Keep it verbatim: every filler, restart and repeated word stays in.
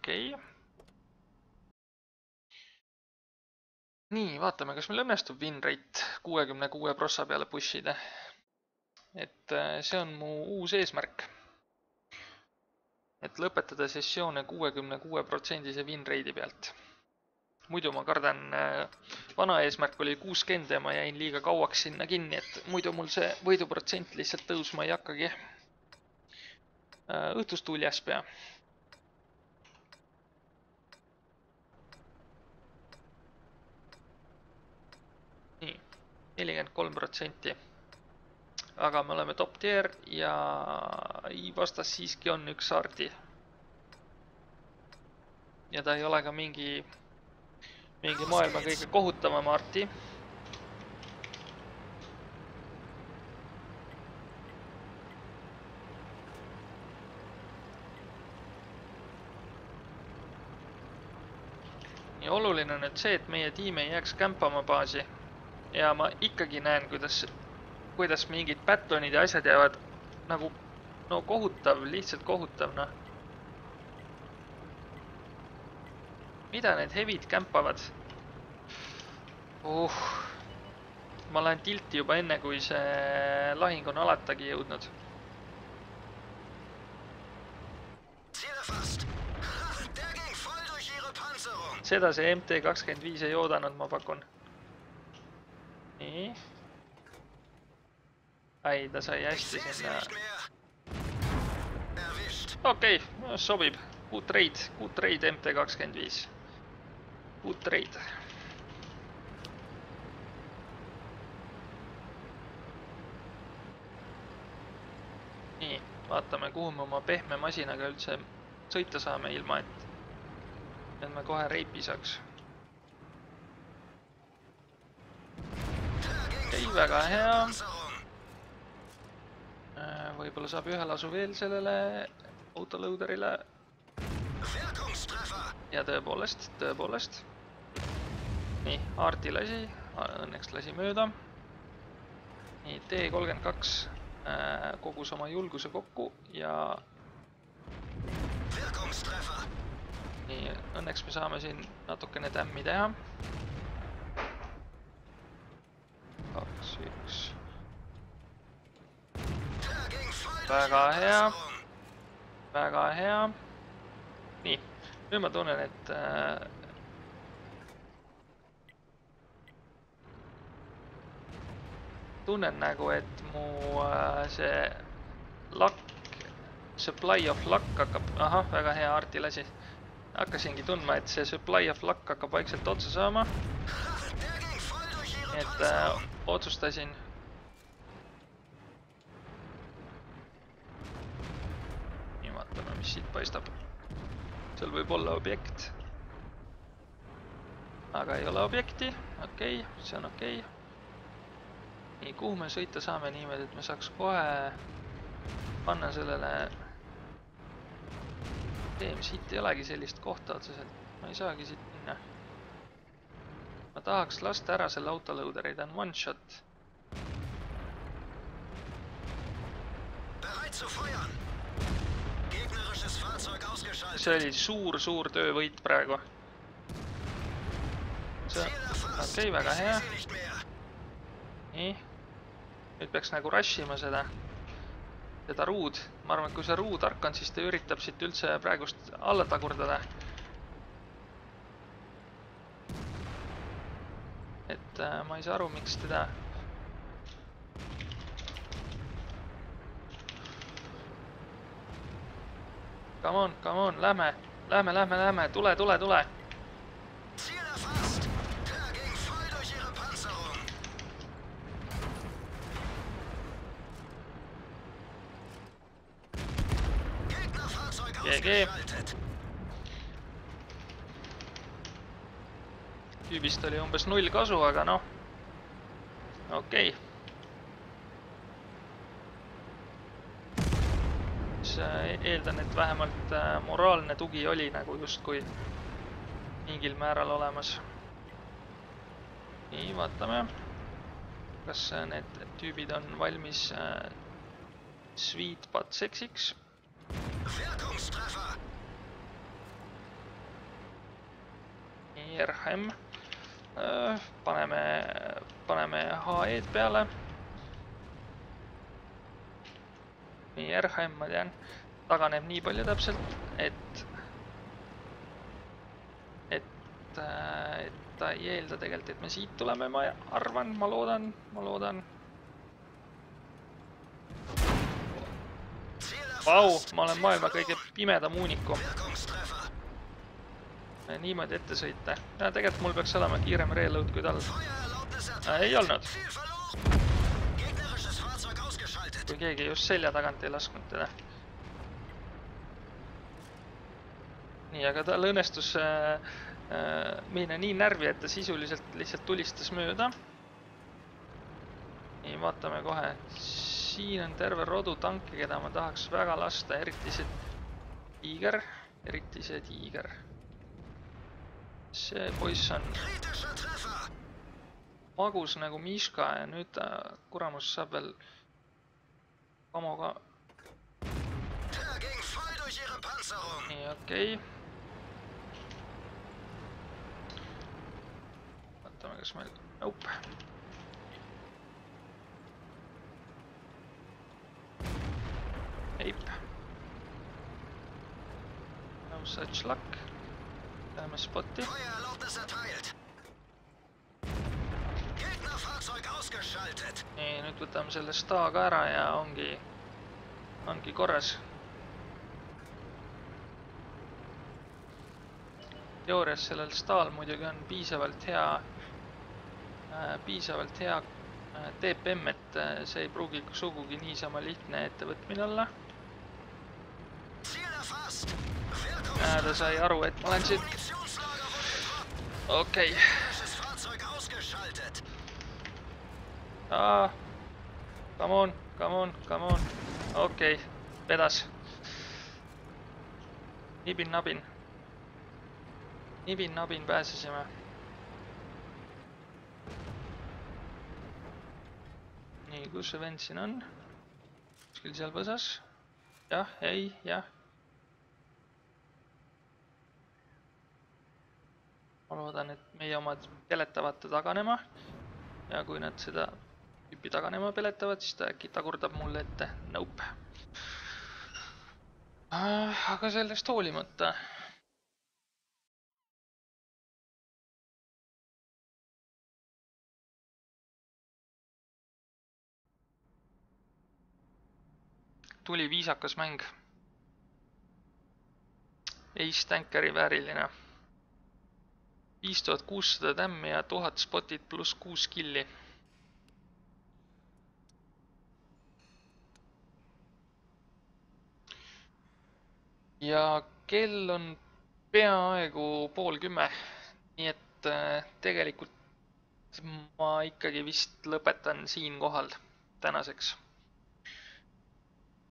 okei okay.. nii, vaatame, kas meil õnnestub win rate kuuekümne kuue prossa peale pushida. Et see on mu uus eesmärk. Et lõpetada sessioone kuuekümne kuue protsendise win rate'i pealt. Muidu ma kardan, vana eesmärk oli kuuskümmend ja ma jäin liiga kauaks sinna kinni, et muidu mul see võiduprotsent lihtsalt tõusma ei hakkagi. Õhtustuul jäspea. Nii, nelikümmend kolm protsenti. Aga me oleme top tier ja vastas siiski on üks Arti. Ja ta ei ole ka mingi, mingi maailma kõige kohutavam Arti. Ja oluline on nüüd see, et meie tiim ei jääks kämpama baasi. Ja ma ikkagi näen, kuidas, kuidas mingid batonid ja asjad jäävad nagu no kohutav, lihtsalt kohutav. No. Mida need hevid kämpavad? Uh, ma lähen tilti juba enne, kui see lahing on alatagi jõudnud. Seda see M T kakskümmend viis ei oodanud, ma pakun. Nii. Ai, ta sai hästi sinna. Okei, okay, sobib. Good trade, good trade M T kakskümmend viis. Good trade. Nii, vaatame, kuhu me oma pehme masinaga üldse sõita saame ilma, et et me kohe reipi saaks. Ei, väga hea. Võib-olla saab ühe lasu veel sellele autoloaderile. Ja tõepoolest, tõepoolest. Nii, Arti lasi. Õnneks lasi mööda. Nii, T kolmkümmend kaks kogus oma julguse kokku ja nii, õnneks me saame siin natukene tämmi teha. kaks, üks. Väga hea. Väga hea. Nii, nüüd ma tunnen, et tunnen nagu, et mu see luck, supply of luck hakkab, aha, väga hea Arti lasi. Hakkasingi tundma, et see supply of luck hakkab vaikselt otsa saama. Et äh, otsustasin. Nii, vaatame, mis siit paistab. Seal võib olla objekt. Aga ei ole objekti. Okei, okay, see on okei. Okay. Nii, kuhu me sõita saame niimoodi, et me saaks kohe panna sellele teem, siit ei olegi sellist kohta otseselt. Ma ei saagi siit minna. Ma tahaks lasta ära selle autoloaderi, ta on one shot. See oli suur, suur töövõit praegu. See, okei, okay, väga hea. Nii. Nüüd peaks nagu rushima seda. Seda ruud. Ma arvan, et kui see ruud ark on, siis ta üritab siit üldse praegust alla tagurdada. Et äh, ma ei saa aru, miks teda... Come on, come on, lähme, lähme, lähme, lähme, tule, tule, tule. G G. Tüübist oli umbes null kasu, aga noh. Okei. Okay. Eeldan, et vähemalt moraalne tugi oli nagu justkui mingil määral olemas. Nii, vaatame. Kas need tüübid on valmis sweet but seksiks? nii R H M. Paneme, paneme H E-d peale. nii R H M ma tean, taganeb nii palju täpselt, et et, et ta ei eelda tegelikult, et me siit tuleme, ma arvan, ma loodan, ma loodan. Vau, ma olen maailma kõige pimedam uunikum. Niimoodi ette sõita. Ja tegelikult mul peaks olema kiirem reload kui tal. Ei olnud. Kui keegi just selja tagant ei lasknud teda. Nii, aga tal õnnestus minna nii närvi, et ta sisuliselt lihtsalt tulistas mööda. Nii, vaatame kohe. Siin on terve rodu tanke, keda ma tahaks väga lasta, eriti see tiiger, eriti see tiiger. See poiss on magus nagu Miška ja nüüd ta kuramus saab veel kamoga. Nii, okei. Vaatame, kas meil... Nope. Eip. No such luck. Läheme spotti. Nii, nüüd võtame selle sta ka ära ja ongi, ongi korras. Teoorias sellel staal muidugi on piisavalt hea, piisavalt hea T P M, et see ei pruugi sugugi niisama lihtne ettevõtmine olla. Ta sai aru, et ma olen siin. Okei. Aa, come on, come on, come on. Okei, vedas. Nibin, nabin. Nibin, nabin, pääsesime. Nii, kus see vend siin on? Kuskil seal põsas? Jah, ei, jah. Ma loodan, et meie omad peletavad ta taganema. Ja kui nad seda tüüpi taganema peletavad, siis ta äkki tagurdab mulle ette. Nope. Aga sellest hoolimata. Tuli viisakas mäng. Ace Tankeri vääriline. viis tuhat kuussada tämmi ja tuhat spotid pluss kuus killi. Ja kell on peaaegu pool kümme. Nii et tegelikult ma ikkagi vist lõpetan siin kohal tänaseks.